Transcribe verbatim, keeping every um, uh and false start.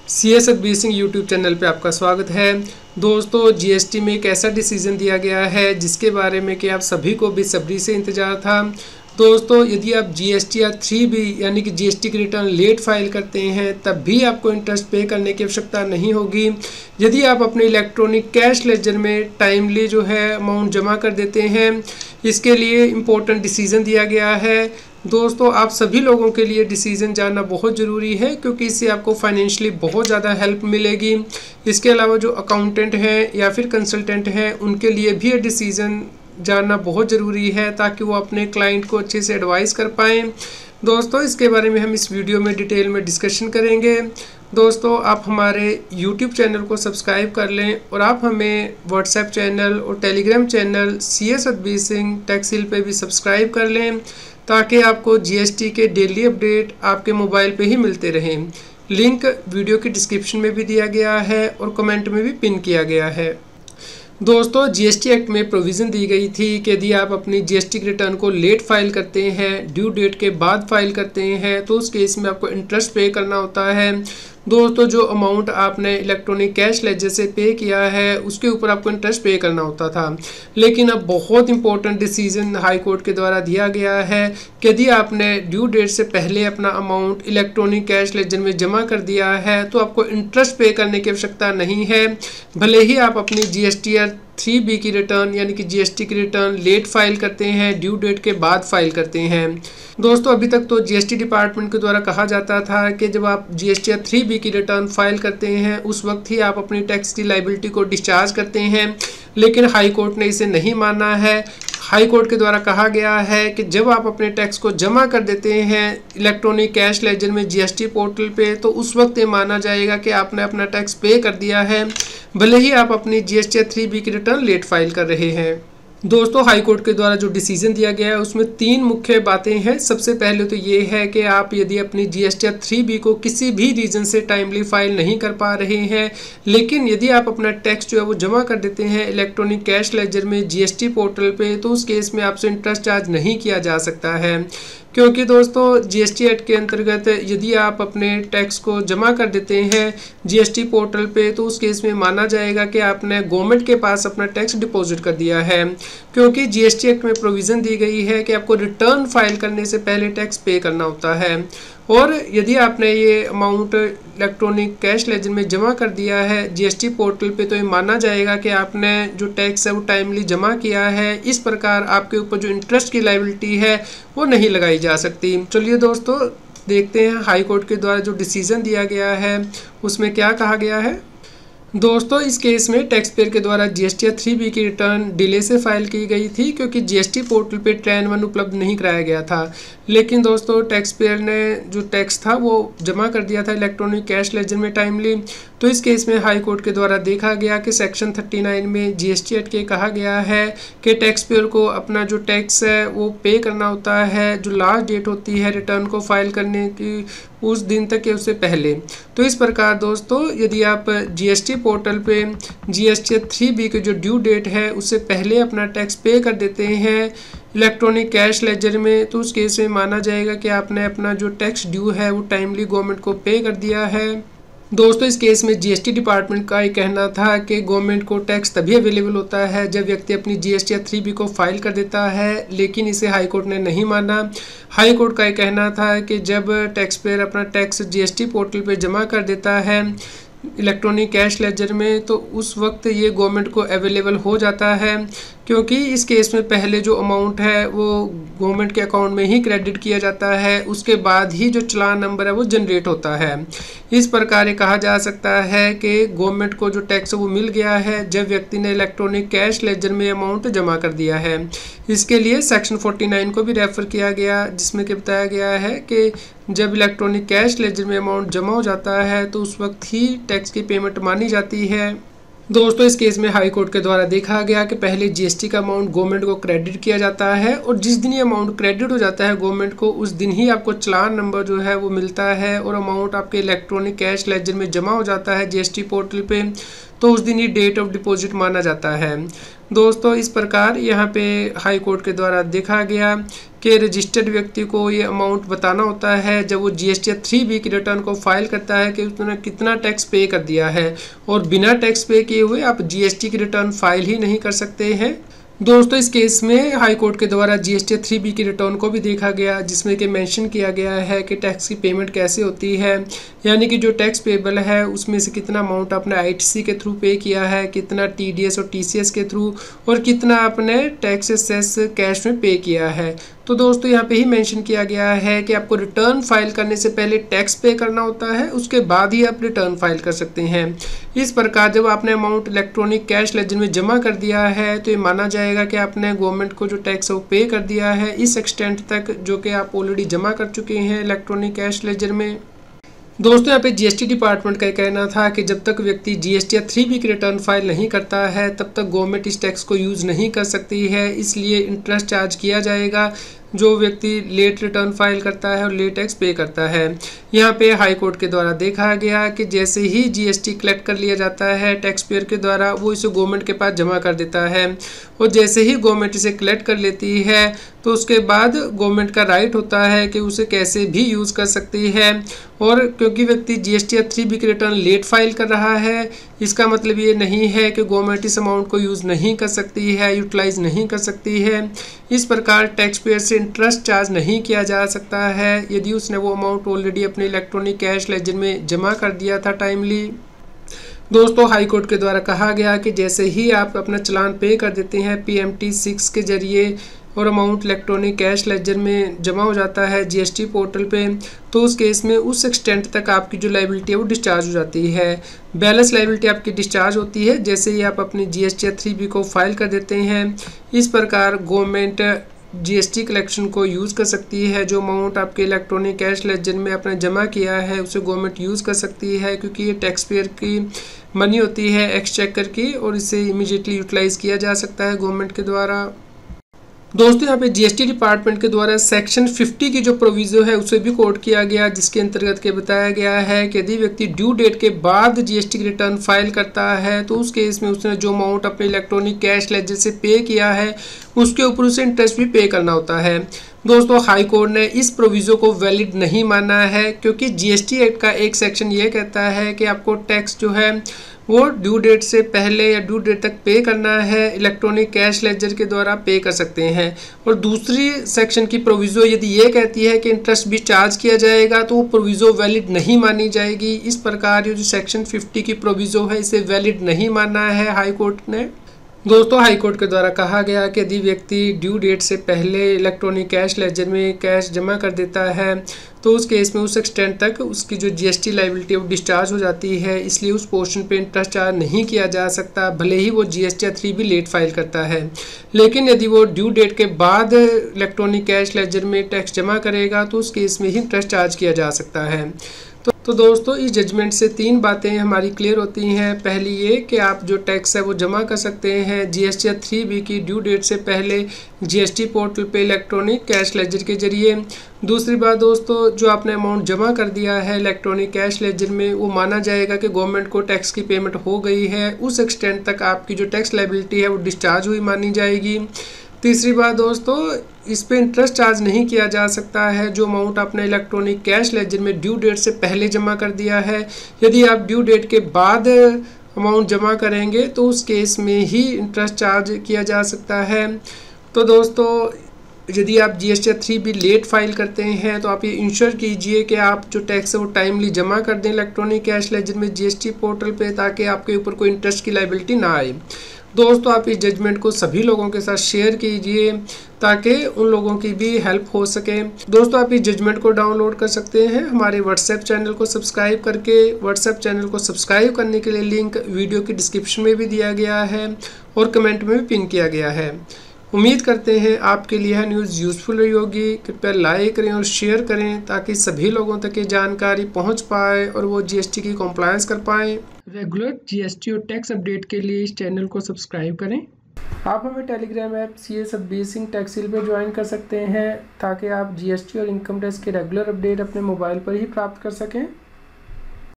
सी S Satbir Singh YouTube channel पे आपका स्वागत है। दोस्तों, जीएसटी में एक ऐसा डिसीजन दिया गया है जिसके बारे में कि आप सभी को बेसब्री से इंतज़ार था। दोस्तों, यदि आप जीएसटी या थ्री बी यानी कि जीएसटी की रिटर्न लेट फाइल करते हैं तब भी आपको इंटरेस्ट पे करने की आवश्यकता नहीं होगी। यदि आप अपने इलेक्ट्रॉनिक कैश लेजर में टाइमली जो है अमाउंट जमा कर देते हैं, इसके लिए इम्पोर्टेंट डिसीजन दिया गया है। दोस्तों, आप सभी लोगों के लिए डिसीजन जानना बहुत ज़रूरी है क्योंकि इससे आपको फाइनेंशियली बहुत ज़्यादा हेल्प मिलेगी। इसके अलावा जो अकाउंटेंट हैं या फिर कंसल्टेंट हैं उनके लिए भी ये डिसीजन जानना बहुत ज़रूरी है ताकि वो अपने क्लाइंट को अच्छे से एडवाइस कर पाएँ। दोस्तों, इसके बारे में हम इस वीडियो में डिटेल में डिस्कशन करेंगे। दोस्तों, आप हमारे यूट्यूब चैनल को सब्सक्राइब कर लें और आप हमें व्हाट्सएप चैनल और Telegram channel C S Satbir Singh tax hill पे भी सब्सक्राइब कर लें ताकि आपको जीएसटी के डेली अपडेट आपके मोबाइल पे ही मिलते रहें। लिंक वीडियो की डिस्क्रिप्शन में भी दिया गया है और कमेंट में भी पिन किया गया है। दोस्तों, जीएसटी एक्ट में प्रोविज़न दी गई थी कि यदि आप अपनी जीएसटी की रिटर्न को लेट फाइल करते हैं, ड्यू डेट के बाद फाइल करते हैं, तो उस केस में आपको इंटरेस्ट पे करना होता है। दोस्तों, जो अमाउंट आपने इलेक्ट्रॉनिक कैश लेजर से पे किया है उसके ऊपर आपको इंटरेस्ट पे करना होता था। लेकिन अब बहुत इंपॉर्टेंट डिसीजन हाई कोर्ट के द्वारा दिया गया है कि यदि आपने ड्यू डेट से पहले अपना अमाउंट इलेक्ट्रॉनिक कैश लेजर में जमा कर दिया है तो आपको इंटरेस्ट पे करने की आवश्यकता नहीं है, भले ही आप अपनी जीएसटी या थ्री बी की रिटर्न यानी कि जीएसटी की रिटर्न लेट फाइल करते हैं, ड्यू डेट के बाद फाइल करते हैं। दोस्तों, अभी तक तो जीएसटी डिपार्टमेंट के द्वारा कहा जाता था कि जब आप जीएसटी या थ्री बी की रिटर्न फाइल करते हैं उस वक्त ही आप अपनी टैक्स की लायबिलिटी को डिस्चार्ज करते हैं, लेकिन हाई कोर्ट ने इसे नहीं माना है। हाई कोर्ट के द्वारा कहा गया है कि जब आप अपने टैक्स को जमा कर देते हैं इलेक्ट्रॉनिक कैश लेजर में जीएसटी पोर्टल पे तो उस वक्त ये माना जाएगा कि आपने अपना टैक्स पे कर दिया है, भले ही आप अपनी जीएसटी या थ्री बी की रिटर्न लेट फाइल कर रहे हैं। दोस्तों, हाई कोर्ट के द्वारा जो डिसीजन दिया गया है उसमें तीन मुख्य बातें हैं। सबसे पहले तो ये है कि आप यदि अपनी जीएसटी या थ्री बी को किसी भी रीज़न से टाइमली फाइल नहीं कर पा रहे हैं, लेकिन यदि आप अपना टैक्स जो है वो जमा कर देते हैं इलेक्ट्रॉनिक कैश लेजर में जीएसटी पोर्टल पे, तो उस केस में आपसे इंटरेस्ट चार्ज नहीं किया जा सकता है। क्योंकि दोस्तों, जीएसटी एक्ट के अंतर्गत यदि आप अपने टैक्स को जमा कर देते हैं जीएसटी पोर्टल पे तो उस केस में माना जाएगा कि आपने गवर्नमेंट के पास अपना टैक्स डिपॉजिट कर दिया है, क्योंकि जीएसटी एक्ट में प्रोविज़न दी गई है कि आपको रिटर्न फाइल करने से पहले टैक्स पे करना होता है। और यदि आपने ये अमाउंट इलेक्ट्रॉनिक कैश लेजर में जमा कर दिया है जीएसटी पोर्टल पे तो ये माना जाएगा कि आपने जो टैक्स है वो टाइमली जमा किया है। इस प्रकार आपके ऊपर जो इंटरेस्ट की लायबिलिटी है वो नहीं लगाई जा सकती। चलिए दोस्तों, देखते हैं हाई कोर्ट के द्वारा जो डिसीजन दिया गया है उसमें क्या कहा गया है। दोस्तों, इस केस में टैक्स पेयर के द्वारा जीएसटी या थ्री बी की रिटर्न डिले से फाइल की गई थी क्योंकि जीएसटी पोर्टल पे ट्रेन वन उपलब्ध नहीं कराया गया था। लेकिन दोस्तों, टैक्स पेयर ने जो टैक्स था वो जमा कर दिया था इलेक्ट्रॉनिक कैश लेजर में टाइमली। तो इस केस में हाई कोर्ट के द्वारा देखा गया कि सेक्शन थर्टी नाइन में जीएसटी एक्ट के कहा गया है कि टैक्स पेयर को अपना जो टैक्स है वो पे करना होता है जो लास्ट डेट होती है रिटर्न को फाइल करने की उस दिन तक या उससे पहले। तो इस प्रकार दोस्तों, यदि आप जीएसटी पोर्टल पे जीएसटी थ्री बी की जो ड्यू डेट है उससे पहले अपना टैक्स पे कर देते हैं इलेक्ट्रॉनिक कैश लेजर में तो उस केस में माना जाएगा कि आपने अपना जो टैक्स ड्यू है वो टाइमली गवर्नमेंट को पे कर दिया है। दोस्तों, इस केस में जीएसटी डिपार्टमेंट का ये कहना था कि गवर्नमेंट को टैक्स तभी अवेलेबल होता है जब व्यक्ति अपनी जीएसटी या थ्री बी को फाइल कर देता है, लेकिन इसे हाई कोर्ट ने नहीं माना। हाई कोर्ट का ये कहना था कि जब टैक्स पेयर अपना टैक्स जीएसटी पोर्टल पे जमा कर देता है इलेक्ट्रॉनिक कैश लेजर में तो उस वक्त ये गवर्नमेंट को अवेलेबल हो जाता है, क्योंकि इस केस में पहले जो अमाउंट है वो गवर्नमेंट के अकाउंट में ही क्रेडिट किया जाता है, उसके बाद ही जो चालान नंबर है वो जनरेट होता है। इस प्रकार ये कहा जा सकता है कि गवर्नमेंट को जो टैक्स वो मिल गया है जब व्यक्ति ने इलेक्ट्रॉनिक कैश लेजर में अमाउंट जमा कर दिया है। इसके लिए सेक्शन फोर्टी नाइन को भी रेफर किया गया जिसमें कि बताया गया है कि जब इलेक्ट्रॉनिक कैश लेजर में अमाउंट जमा हो जाता है तो उस वक्त ही टैक्स की पेमेंट मानी जाती है। दोस्तों, इस केस में हाई कोर्ट के द्वारा देखा गया कि पहले जीएसटी का अमाउंट गवर्नमेंट को क्रेडिट किया जाता है और जिस दिन ये अमाउंट क्रेडिट हो जाता है गवर्नमेंट को उस दिन ही आपको चालान नंबर जो है वो मिलता है और अमाउंट आपके इलेक्ट्रॉनिक कैश लेजर में जमा हो जाता है जीएसटी पोर्टल पे, तो उस दिन ही डेट ऑफ डिपॉजिट माना जाता है। दोस्तों इस प्रकार यहाँ पे हाई कोर्ट के द्वारा देखा गया कि रजिस्टर्ड व्यक्ति को ये अमाउंट बताना होता है जब वो जीएसटी थ्री बी की रिटर्न को फाइल करता है कि उसने कितना टैक्स पे कर दिया है, और बिना टैक्स पे किए हुए आप जीएसटी की रिटर्न फाइल ही नहीं कर सकते हैं। दोस्तों इस केस में हाई कोर्ट के द्वारा जीएसटी थ्री बी की रिटर्न को भी देखा गया, जिसमें कि मेंशन किया गया है कि टैक्स की पेमेंट कैसे होती है, यानी कि जो टैक्स पेबल है उसमें से कितना अमाउंट आपने आईटीसी के थ्रू पे किया है, कितना टीडीएस और टीसीएस के थ्रू, और कितना आपने टैक्स सेस कैश में पे किया है। तो दोस्तों यहाँ पे ही मेंशन किया गया है कि आपको रिटर्न फाइल करने से पहले टैक्स पे करना होता है, उसके बाद ही आप रिटर्न फाइल कर सकते हैं। इस प्रकार जब आपने अमाउंट इलेक्ट्रॉनिक कैश लेजर में जमा कर दिया है तो ये माना जाएगा कि आपने गवर्नमेंट को जो टैक्स है वो पे कर दिया है इस एक्सटेंट तक जो कि आप ऑलरेडी जमा कर चुके हैं इलेक्ट्रॉनिक कैश लेजर में। दोस्तों यहाँ पे जीएसटी डिपार्टमेंट का कहना था कि जब तक व्यक्ति जीएसटी या थ्री बी की रिटर्न फाइल नहीं करता है तब तक गवर्नमेंट इस टैक्स को यूज़ नहीं कर सकती है, इसलिए इंटरेस्ट चार्ज किया जाएगा जो व्यक्ति लेट रिटर्न फाइल करता है और लेट टैक्स पे करता है। यहाँ पे हाई कोर्ट के द्वारा देखा गया कि जैसे ही जीएसटी कलेक्ट कर लिया जाता है टैक्स पेयर के द्वारा, वो इसे गवर्नमेंट के पास जमा कर देता है, और जैसे ही गवर्नमेंट इसे कलेक्ट कर लेती है तो उसके बाद गवर्नमेंट का राइट होता है कि उसे कैसे भी यूज़ कर सकती है। और क्योंकि व्यक्ति जीएसटी या थ्री बी की रिटर्न लेट फाइल कर रहा है, इसका मतलब ये नहीं है कि गवर्नमेंट इस अमाउंट को यूज़ नहीं कर सकती है, यूटिलाइज नहीं कर सकती है। इस प्रकार टैक्स पेयर से इंटरेस्ट चार्ज नहीं किया जा सकता है यदि उसने वो अमाउंट ऑलरेडी अपने इलेक्ट्रॉनिक कैश लेजर में जमा कर दिया था टाइमली। दोस्तों हाई कोर्ट के द्वारा कहा गया कि जैसे ही आप अपना चालान पे कर देते हैं पीएमटी सिक्स के जरिए और अमाउंट इलेक्ट्रॉनिक कैश लेजर में जमा हो जाता है जीएसटी पोर्टल पे, तो उस केस में उस एक्सटेंट तक आपकी जो लायबिलिटी है वो डिस्चार्ज हो जाती है। बैलेंस लायबिलिटी आपकी डिस्चार्ज होती है जैसे ही आप अपनी जीएसटी थ्री बी को फाइल कर देते हैं। इस प्रकार गवर्नमेंट जीएसटी कलेक्शन को यूज़ कर सकती है, जो अमाउंट आपके इलेक्ट्रॉनिक कैश लेजर में आपने जमा किया है उसे गवर्नमेंट यूज़ कर सकती है, क्योंकि ये टैक्स पेयर की मनी होती है एक्सचेकर की, और इसे इमीडिएटली यूटिलाइज किया जा सकता है गवर्नमेंट के द्वारा। दोस्तों यहाँ पे जीएसटी डिपार्टमेंट के द्वारा सेक्शन फिफ्टी की जो प्रोविजो है उसे भी कोट किया गया, जिसके अंतर्गत के बताया गया है कि यदि व्यक्ति ड्यू डेट के बाद जीएसटी की रिटर्न फाइल करता है तो उस केस में उसने जो अमाउंट अपने इलेक्ट्रॉनिक कैश लेजर से पे किया है उसके ऊपर उसे इंटरेस्ट भी पे करना होता है। दोस्तों हाई कोर्ट ने इस प्रोविजो को वैलिड नहीं माना है, क्योंकि जीएसटी एक्ट का एक सेक्शन ये कहता है कि आपको टैक्स जो है वो ड्यू डेट से पहले या ड्यू डेट तक पे करना है, इलेक्ट्रॉनिक कैश लेजर के द्वारा पे कर सकते हैं। और दूसरी सेक्शन की प्रोविज़ो यदि ये कहती है कि इंटरेस्ट भी चार्ज किया जाएगा तो वो प्रोविज़ो वैलिड नहीं मानी जाएगी। इस प्रकार ये जो सेक्शन फिफ्टी की प्रोविज़ो है इसे वैलिड नहीं माना है हाई कोर्ट ने। दोस्तों हाई कोर्ट के द्वारा कहा गया कि यदि व्यक्ति ड्यू डेट से पहले इलेक्ट्रॉनिक कैश लेजर में कैश जमा कर देता है तो उस केस में उस एक्सटेंट तक उसकी जो जीएसटी लायबिलिटी वो डिस्चार्ज हो जाती है, इसलिए उस पोर्शन पे इंटरेस्ट चार्ज नहीं किया जा सकता, भले ही वो जीएसटी या थ्री बी लेट फाइल करता है। लेकिन यदि वो ड्यू डेट के बाद इलेक्ट्रॉनिक कैश लेजर में टैक्स जमा करेगा तो उस केस में ही इंटरेस्ट चार्ज किया जा सकता है। तो तो दोस्तों इस जजमेंट से तीन बातें हमारी क्लियर होती हैं। पहली ये कि आप जो टैक्स है वो जमा कर सकते हैं जीएसटी या थ्री बी की ड्यू डेट से पहले जीएसटी पोर्टल पे इलेक्ट्रॉनिक कैश लेजर के जरिए। दूसरी बात दोस्तों, जो आपने अमाउंट जमा कर दिया है इलेक्ट्रॉनिक कैश लेजर में वो माना जाएगा कि गवर्नमेंट को टैक्स की पेमेंट हो गई है, उस एक्सटेंट तक आपकी जो टैक्स लायबिलिटी है वो डिस्चार्ज हुई मानी जाएगी। तीसरी बात दोस्तों, इस पे इंटरेस्ट चार्ज नहीं किया जा सकता है जो अमाउंट आपने इलेक्ट्रॉनिक कैश लेजर में ड्यू डेट से पहले जमा कर दिया है। यदि आप ड्यू डेट के बाद अमाउंट जमा करेंगे तो उस केस में ही इंटरेस्ट चार्ज किया जा सकता है। तो दोस्तों यदि आप जीएसटी या थ्री बी लेट फाइल करते हैं तो आप ये इंश्योर कीजिए कि आप जो टैक्स है वो टाइमली जमा कर दें इलेक्ट्रॉनिक कैश लेजर में जीएसटी पोर्टल पे, ताकि आपके ऊपर कोई इंटरेस्ट की लायबिलिटी ना आए। दोस्तों आप इस जजमेंट को सभी लोगों के साथ शेयर कीजिए ताकि उन लोगों की भी हेल्प हो सके। दोस्तों आप इस जजमेंट को डाउनलोड कर सकते हैं हमारे व्हाट्सएप चैनल को सब्सक्राइब करके। व्हाट्सएप चैनल को सब्सक्राइब करने के लिए लिंक वीडियो की डिस्क्रिप्शन में भी दिया गया है और कमेंट में भी पिन किया गया है। उम्मीद करते हैं आपके लिए यह न्यूज़ यूज़फुल रही होगी। कृपया लाइक करें और शेयर करें ताकि सभी लोगों तक ये जानकारी पहुंच पाए और वो जीएसटी की कॉम्प्लायंस कर पाएँ। रेगुलर जीएसटी और टैक्स अपडेट के लिए इस चैनल को सब्सक्राइब करें। आप हमें टेलीग्राम ऐप सी एस अब्बीर सिंह टैक्सिल पर ज्वाइन कर सकते हैं ताकि आप जीएसटी और इनकम टैक्स के रेगुलर अपडेट अपने मोबाइल पर ही प्राप्त कर सकें।